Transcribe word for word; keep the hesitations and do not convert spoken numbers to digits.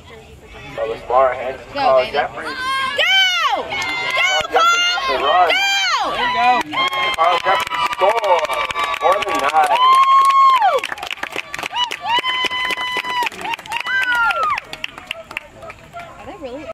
So the smart hands to Carl Jeffries. Go! Go, Carl! Carl! Go! There you go. Carl Jeffries score.